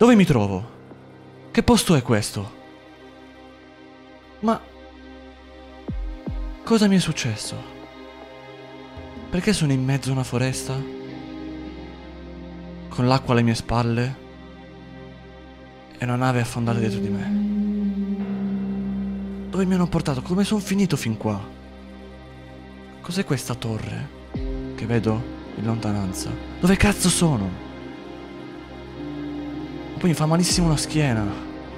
Dove mi trovo? Che posto è questo? Ma... cosa mi è successo? Perché sono in mezzo a una foresta? Con l'acqua alle mie spalle? E una nave affondata dietro di me? Dove mi hanno portato? Come sono finito fin qua? Cos'è questa torre che vedo in lontananza? Dove cazzo sono? Poi mi fa malissimo la schiena.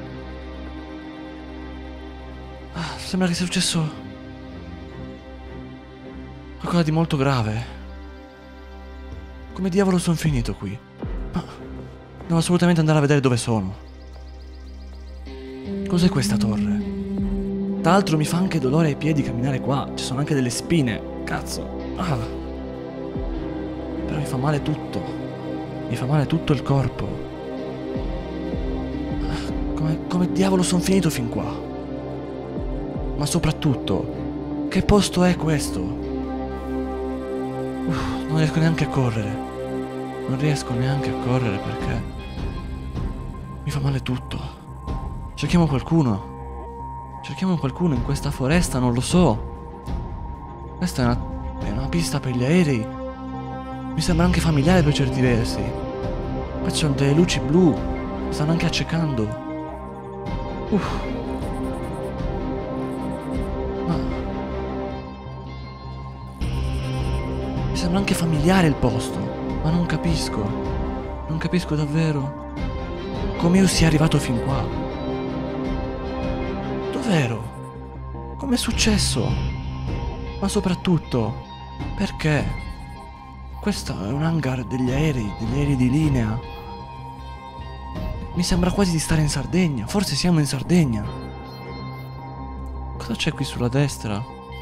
Sembra che sia successo qualcosa di molto grave. Come diavolo sono finito qui? Ma devo assolutamente andare a vedere dove sono. Cos'è questa torre? Tra l'altro mi fa anche dolore ai piedi camminare qua. Ci sono anche delle spine. Cazzo. Però mi fa male tutto. Mi fa male tutto il corpo. Come diavolo sono finito fin qua? Ma soprattutto, che posto è questo? Non riesco neanche a correre. Non riesco neanche a correre perché mi fa male tutto. Cerchiamo qualcuno. Cerchiamo qualcuno in questa foresta, non lo so. Questa è una pista per gli aerei. Mi sembra anche familiare per certi versi. Qua ci sono delle luci blu. Mi stanno anche accecando. Ma mi sembra anche familiare il posto. Ma non capisco. Non capisco davvero come io sia arrivato fin qua. Dov'ero? Com'è successo? Ma soprattutto, perché? Questo è un hangar degli aerei di linea. Mi sembra quasi di stare in Sardegna. Forse siamo in Sardegna. Cosa c'è qui sulla destra?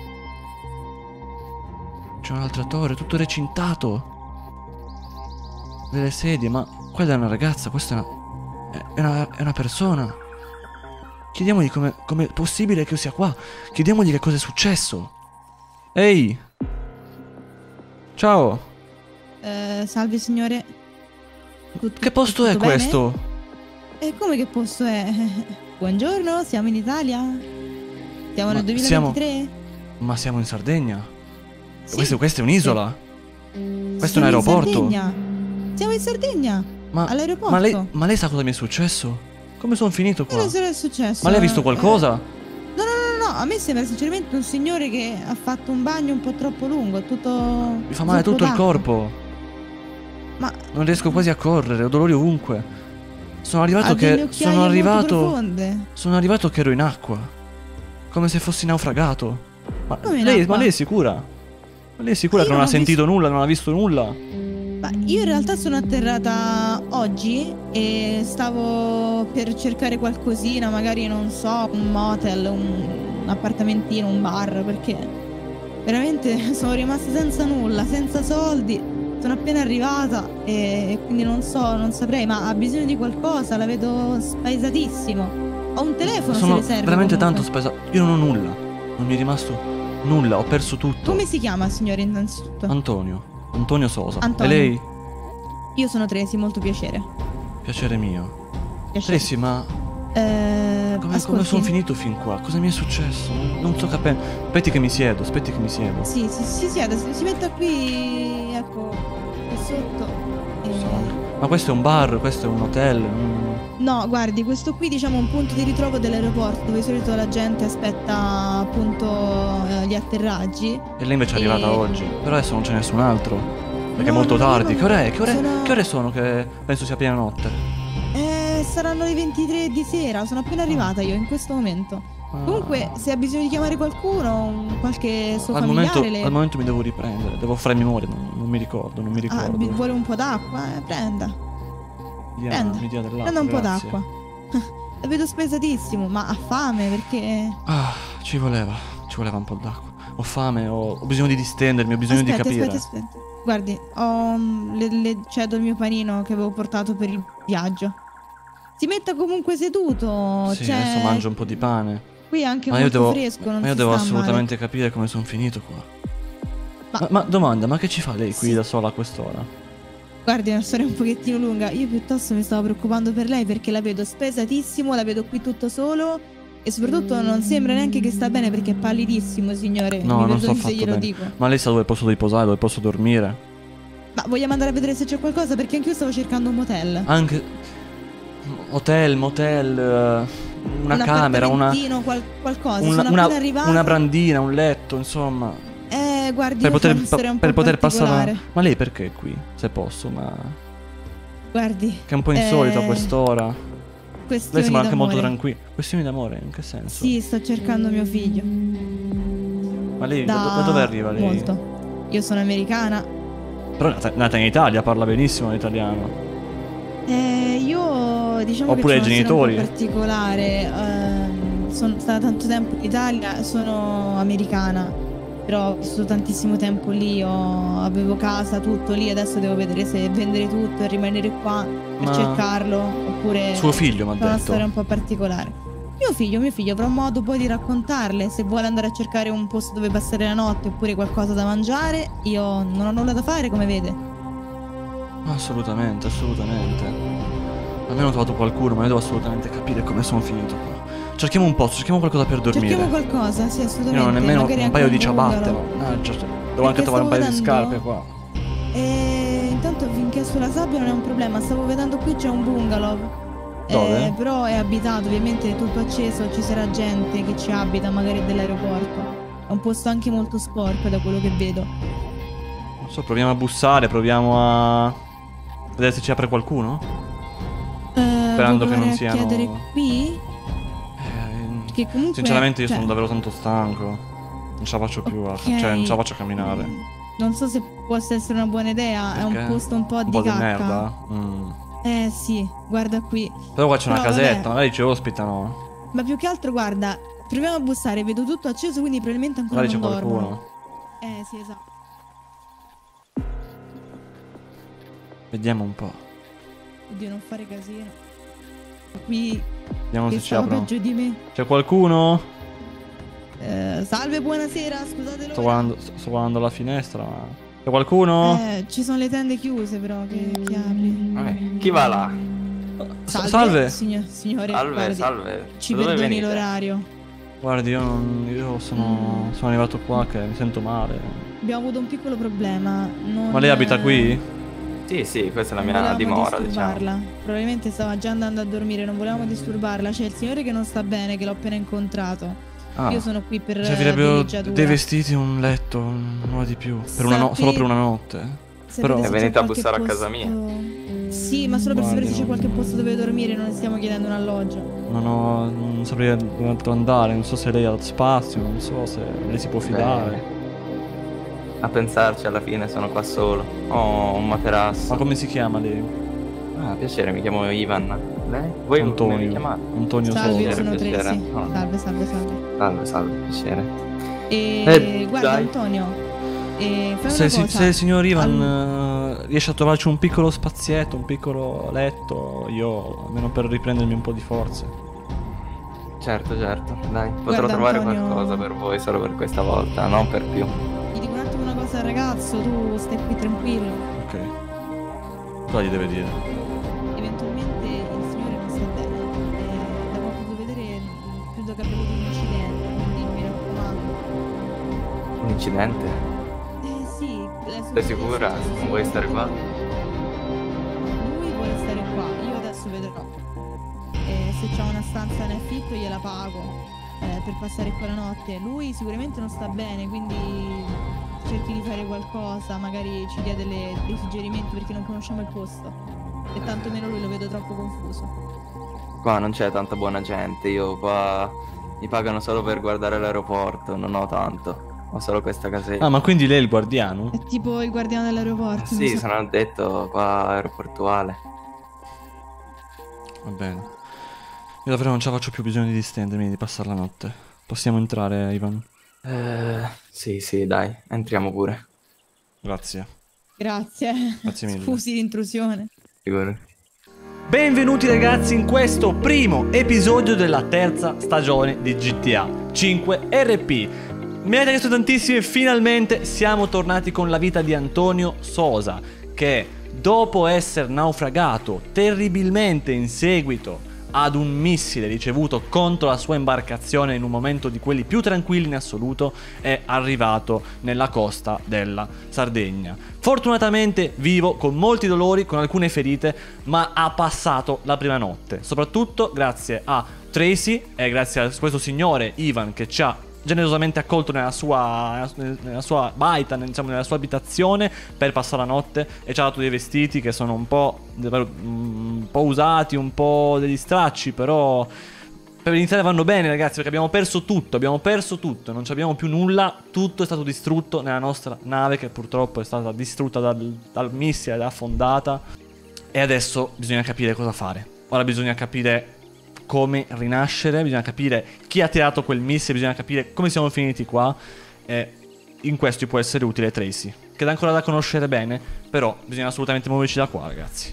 C'è un'altra torre, tutto recintato. Delle sedie, ma quella è una ragazza, questa è una persona. Chiediamogli com'è possibile che io sia qua. Chiediamogli che cosa è successo. Ehi! Ciao! Salve signore. Che posto è questo? Bene? E come che posto è? Buongiorno, siamo in Italia? Siamo nel 2023? Ma siamo in Sardegna? Sì. Questa è un'isola? Questo è un aeroporto? Siamo in Sardegna! All'aeroporto! Ma lei sa cosa mi è successo? Come sono finito qua? Cosa è successo? Ma lei ha visto qualcosa? No, a me sembra sinceramente un signore che ha fatto un bagno un po' troppo lungo, tutto... Mi fa male tutto il corpo. Ma... non riesco quasi a correre, ho dolori ovunque. Sono arrivato che ero in acqua. Come se fossi naufragato. Ma lei è sicura? Ma lei è sicura che non ha sentito nulla, non ha visto nulla? Ma io in realtà sono atterrata oggi e stavo per cercare qualcosina, magari non so, un motel, un appartamentino, un bar, perché veramente sono rimasta senza nulla, senza soldi. Sono appena arrivata e quindi non saprei, ma ha bisogno di qualcosa, la vedo spaesatissimo. Ho un telefono se le serve. Veramente tanto spaesato. Io non ho nulla. Non mi è rimasto nulla, ho perso tutto. Come si chiama, signore, innanzitutto? Antonio Sosa. Antonio. E lei? Io sono Tracy, molto piacere. Piacere mio. Piacere. Tracy, ma come sono finito fin qua? Cosa mi è successo? Non sto capendo. Aspetti che mi siedo. Sì, si sieda, si metta qui, ecco, qui sotto. Ma questo è un bar, questo è un hotel? No, guardi, questo qui diciamo è un punto di ritrovo dell'aeroporto dove di solito la gente aspetta appunto gli atterraggi. E lei invece è arrivata oggi. Però adesso non c'è nessun altro. Perché è molto tardi. Che ore sono? Che penso sia piena notte. Saranno le 23 di sera, sono appena arrivata io in questo momento. Comunque, se ha bisogno di chiamare qualcuno, qualche suo familiare... Al momento mi devo riprendere, devo fare memoria, non mi ricordo. Vuole un po' d'acqua? Prenda. Mi dia dell'acqua, prenda un po' d'acqua. La vedo spesatissimo, ma ha fame perché... ci voleva un po' d'acqua. Ho fame, ho bisogno di distendermi, ho bisogno di capire. Aspetta. Guardi, le cedo il mio panino che avevo portato per il viaggio. Si metta comunque seduto. Sì, adesso mangio un po' di pane. Qui è anche molto fresco, non ma io devo assolutamente capire come sono finito qua. Ma domanda, ma che ci fa lei qui da sola a quest'ora? Guardi, è una storia un pochettino lunga. Io piuttosto mi stavo preoccupando per lei perché la vedo spesatissimo, la vedo qui tutto solo e soprattutto non sembra neanche che sta bene perché è pallidissimo, signore. No, Mi non sto perdoni se affatto glielo bene. dico. Ma lei sa dove posso riposare, dove posso dormire? Ma vogliamo andare a vedere se c'è qualcosa? Perché anch'io stavo cercando un motel. Anche hotel, motel, una camera, appartamentino, qualcosa. Sono appena arrivata. una brandina, un letto, insomma. Guardi, Per io poter, fa una storia un per po' poter passare. particolare. Ma lei perché è qui? Se posso, ma. Guardi. Che è un po' insolito a quest'ora. Lei Questioni sembra anche molto d'amore. tranquilla. Questioni d'amore, in che senso? Sì, sto cercando mio figlio. Ma lei da dove arriva lei? Molto. Io sono americana. Però è nata in Italia, parla benissimo l'italiano. Io diciamo Oppure che i c'è una storia genitori? un po' particolare. Sono stata tanto tempo in Italia, sono americana. Però ho vissuto tantissimo tempo lì, avevo casa, tutto lì, adesso devo vedere se vendere tutto e rimanere qua per Ma- cercarlo, oppure Suo figlio, mi ha è una detto. storia un po' particolare. Mio figlio avrà modo poi di raccontarle, se vuole andare a cercare un posto dove passare la notte oppure qualcosa da mangiare, io non ho nulla da fare, come vede. Assolutamente, assolutamente. Almeno ho trovato qualcuno, ma io devo assolutamente capire come sono finito qua. Cerchiamo un posto, cerchiamo qualcosa per dormire. Cerchiamo qualcosa, sì, Io assolutamente. non ho nemmeno Magari un anche paio di bungalow. ciabatte. Mannaggia, devo anche Perché trovare un paio di stavo scarpe vedendo- qua. E intanto finché è sulla sabbia non è un problema, stavo vedendo qui c'è un bungalow. Dove? Però è abitato, ovviamente è tutto acceso, ci sarà gente che ci abita, magari dell'aeroporto. È un posto anche molto sporco da quello che vedo. Non so, proviamo a bussare, proviamo a vedere se ci apre qualcuno. Sperando che non Vuoi siano. chiedere qui? Che comunque, Sinceramente io cioè, sono davvero tanto stanco. Non ce la faccio più a. ok. Cioè, non ce la faccio a camminare. Non so se possa essere una buona idea, è un Perché? posto un po' Un di po' di cacca. merda. Sì, guarda qui. Però qua c'è una Però, casetta, vabbè. magari ci ospitano. Ma più che altro, guarda, proviamo a bussare, vedo tutto acceso, quindi probabilmente ancora Magari c'è non dormono. qualcuno. Sì, esatto. Vediamo un po'. Oddio, non fare casino. Qui Vediamo che se ci stava aprono. peggio di me. C'è qualcuno? Salve, buonasera, scusate Sto l'ora. guardando la finestra, ma. C'è qualcuno? Ci sono le tende chiuse però che apri. Ok, chi va là? Salve. Signore, Salve, guardi, salve. ci Da dove perdoni venite? l'orario. Guardi, io sono arrivato qua che mi sento male. Abbiamo avuto un piccolo problema. Ma lei abita qui? Sì, questa è la Non mia volevamo dimora, disturbarla. diciamo. Probabilmente stava già andando a dormire, non volevamo disturbarla. C'è il signore che non sta bene, che l'ho appena incontrato. Ah, Io sono qui per servirebbero villeggiatura. dei vestiti, un letto, nulla di più. Sappi- Solo per una notte. Se Però- vedete È venuta c'è a bussare a qualche casa mia. posto- Sì, ma solo per sapere se c'è Guardi, qualche posto dove dormire, non stiamo chiedendo un alloggio. Non saprei dove altro andare, non so se lei ha spazio, non so se lei si può fidare. A pensarci, alla fine sono qua solo. Ho un materasso. Ma come si chiama lei? Ah, piacere, mi chiamo Ivan. Lei? Voi come vi chiamate? Antonio Salve, io Sosa. sono piacere. Tracy. Oh. Salve. Salve, piacere. Guarda, dai. Antonio, fai una Se cosa. il signor Ivan riesce a trovarci un piccolo spazietto, un piccolo letto, io almeno per riprendermi un po' di forze. Certo, dai. Potrò Guarda, trovare Antonio. qualcosa per voi solo per questa volta, non per più. Gli dico un attimo una cosa al ragazzo, tu stai qui tranquillo. Ok. Cosa gli deve dire? Eventualmente il signore non sta bene. Da quanto posso vedere, credo che abbia avuto un incidente, quindi mi raccomando. Un incidente? Sì, Sei sicura? Non vuoi stare qua? Lui vuole stare qua, io adesso vedrò. Se c'ha una stanza in affitto gliela pago per passare qua la notte. Lui sicuramente non sta bene, quindi cerchi di fare qualcosa, magari ci dia dei suggerimenti perché non conosciamo il posto. E tanto meno lui lo vedo troppo confuso. Qua non c'è tanta buona gente, io qua mi pagano solo per guardare l'aeroporto, non ho tanto. Ho solo questa casetta. Ah, ma quindi lei è il guardiano? È tipo il guardiano dell'aeroporto. Sì, sono addetto qua aeroportuale. Va bene. Io davvero non ce la faccio più, bisogno di distendermi, di passare la notte. Possiamo entrare, Ivan? Sì, dai, entriamo pure. Grazie. Grazie. Grazie mille. Scusi l'intrusione. Figurati. Benvenuti ragazzi in questo primo episodio della terza stagione di GTA 5 RP. Mi avete chiesto tantissimo e finalmente siamo tornati con la vita di Antonio Sosa, che dopo essere naufragato terribilmente in seguito ad un missile ricevuto contro la sua imbarcazione in un momento di quelli più tranquilli in assoluto, è arrivato nella costa della Sardegna. Fortunatamente vivo, con molti dolori, con alcune ferite, ma ha passato la prima notte. Soprattutto grazie a Tracy e grazie a questo signore Ivan che ci ha generosamente accolto nella sua baita, diciamo, nella sua abitazione per passare la notte, e ci ha dato dei vestiti che sono un po' usati, un po' degli stracci, però per iniziare vanno bene, ragazzi, perché abbiamo perso tutto, non abbiamo più nulla, tutto è stato distrutto nella nostra nave che purtroppo è stata distrutta dal missile, affondata, e adesso bisogna capire cosa fare. Ora bisogna capire come rinascere, bisogna capire chi ha tirato quel missile, bisogna capire come siamo finiti qua, e in questo può essere utile Tracy, che è ancora da conoscere bene, però bisogna assolutamente muoverci da qua, ragazzi.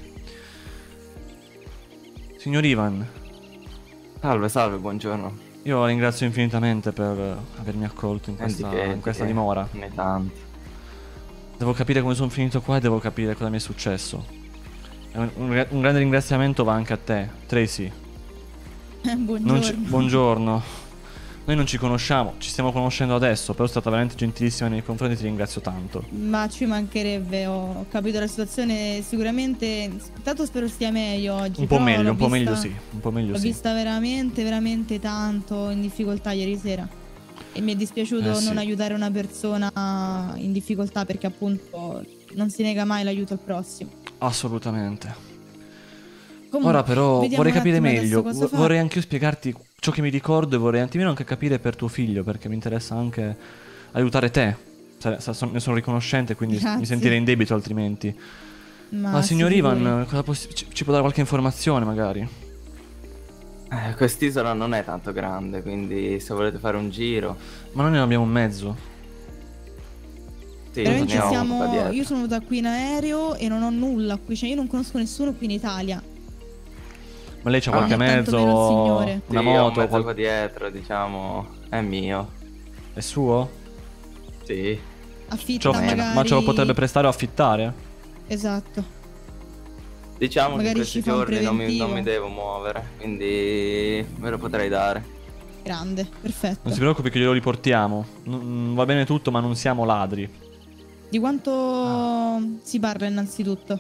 Signor Ivan. Salve, salve, buongiorno. Io la ringrazio infinitamente per avermi accolto in questa dimora. Ne tanti. Devo capire come sono finito qua e devo capire cosa mi è successo. Un grande ringraziamento va anche a te, Tracy. Buongiorno. Buongiorno. Noi non ci conosciamo, ci stiamo conoscendo adesso, però è stata veramente gentilissima nei confronti, ti ringrazio tanto. Ma ci mancherebbe, ho capito la situazione sicuramente. Intanto spero stia meglio oggi. Un po' meglio sì. L'ho vista veramente, veramente tanto in difficoltà ieri sera. E mi è dispiaciuto non aiutare una persona in difficoltà, perché appunto non si nega mai l'aiuto al prossimo. Assolutamente. Comunque, ora però vorrei capire meglio, vorrei anche io spiegarti ciò che mi ricordo, e vorrei attimino anche capire per tuo figlio, perché mi interessa anche aiutare te. Ne sono riconoscente, quindi mi sentirei in debito altrimenti. Ma signor Ivan, ci può dare qualche informazione magari? Quest'isola non è tanto grande, quindi se volete fare un giro. Ma noi ne abbiamo un mezzo. Sì, veramente io sono venuta qui in aereo e non ho nulla qui, cioè io non conosco nessuno qui in Italia. Ma lei c'ha qualche mezzo? Una moto? Un mezzo qua dietro, diciamo, è mio. È suo? Sì. Affitta magari... Ma ce lo potrebbe prestare o affittare? Esatto. Diciamo magari che in questi giorni non mi devo muovere, quindi me lo potrei dare. Grande, perfetto. Non si preoccupi che glielo riportiamo. Va bene tutto, ma non siamo ladri. Di quanto si parla innanzitutto?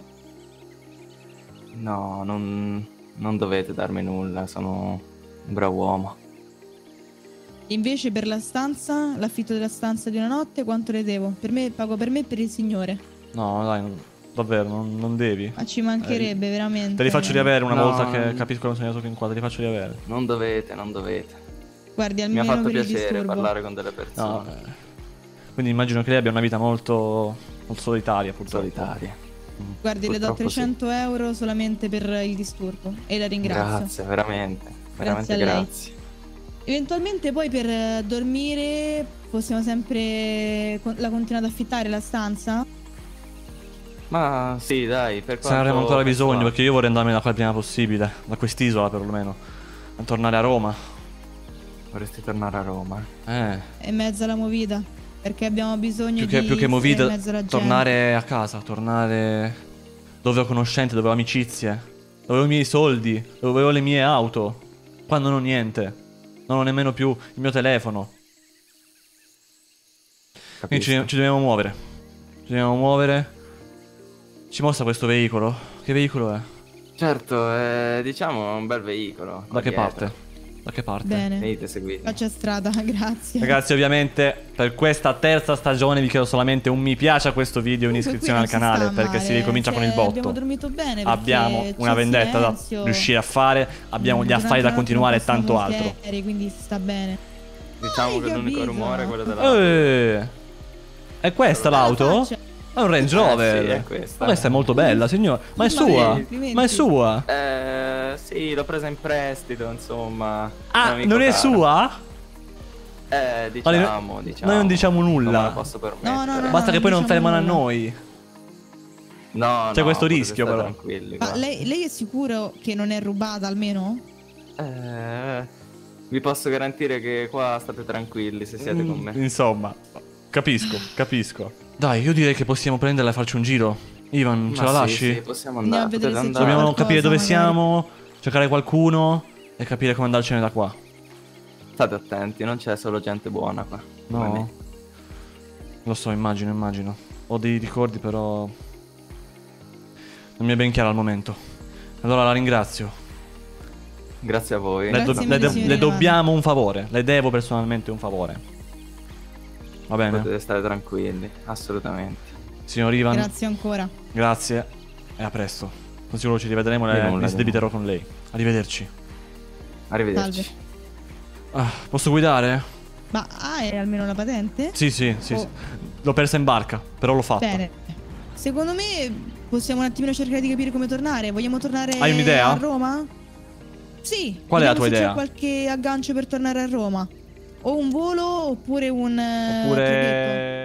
No, non dovete darmi nulla, sono un bravo uomo. Invece per la stanza, l'affitto della stanza di una notte, quanto le devo? Pago per me e per il signore. No, dai, davvero, non devi. Ma ci mancherebbe veramente. Te li faccio riavere una volta che capisco che sono andato qua, te li faccio riavere. Non dovete. Guardi, almeno mi ha fatto per piacere parlare con delle persone. No, quindi immagino che lei abbia una vita molto solitaria, purtroppo. Solitaria. Guardi, le do 300 euro solamente per il disturbo e la ringrazio. Grazie, veramente Grazie a lei. Eventualmente poi per dormire possiamo sempre la continuare ad affittare la stanza? Ma sì, dai, per quanto... Se ne avremo ancora bisogno, perché io vorrei andarmene da qua il prima possibile, da quest'isola perlomeno, a tornare a Roma. Vorresti tornare a Roma? È in mezzo alla movida, perché abbiamo bisogno più che movida, tornare a casa, tornare dove ho conoscenze, dove ho amicizie, dove ho i miei soldi, dove ho le mie auto. Qua non ho niente, non ho nemmeno più il mio telefono. Quindi ci dobbiamo muovere. Ci mostra questo veicolo. Che veicolo è? Certo, diciamo un bel veicolo. Da che parte? Da che parte? Bene. Venite, seguite. Faccia strada, grazie. Ragazzi, ovviamente per questa terza stagione vi chiedo solamente un mi piace a questo video e un'iscrizione al canale, perché si ricomincia con il botto. Abbiamo dormito bene, abbiamo una vendetta da riuscire a fare, abbiamo gli affari da continuare e tanto altro. Quindi si sta bene. Diciamo che l'unico rumore è quello dell'auto. È questa l'auto? È un Range Rover. Sì, è questa. Ma questa è molto bella, signor. Ma è sua? Ma è sua? Sì, l'ho presa in prestito, insomma. Ah, non è sua? Diciamo. Noi non diciamo nulla. Non me la posso permettere. No, basta che poi non fai mano a nulla. noi. No, c'è questo rischio però. Ma lei è sicuro che non è rubata almeno? Vi posso garantire che qua state tranquilli se siete con me. Insomma, capisco. Dai, io direi che possiamo prenderla e farci un giro. Ivan, ce Ma la sì, lasci? sì, possiamo Andiamo andare. a vedere Potete se andare. Dobbiamo qualcosa, capire dove magari. siamo, cercare qualcuno e capire come andarcene da qua. State attenti, non c'è solo gente buona qua. come No? me. Lo so, immagino. Ho dei ricordi, però non mi è ben chiaro al momento. Allora la ringrazio. Grazie a voi. Grazie mille, signor Le Ivan. dobbiamo un favore. Le devo personalmente un favore. Va bene? Potete stare tranquilli, assolutamente. Signor Ivan, Grazie ancora. grazie e a presto. Sono sicuro ci rivedremo Di e nulla, mi di sdebiterò con lei. Arrivederci. Arrivederci. Salve. Ah, posso guidare? Ma hai almeno la patente? Sì. Oh. L'ho persa in barca, però l'ho fatta. Bene. Secondo me possiamo un attimino cercare di capire come tornare. Vogliamo tornare Hai un'idea? a Roma? Sì. Qual è la vediamo tua se idea? c'è qualche aggancio per tornare a Roma. O un volo oppure un traghetto. Oppure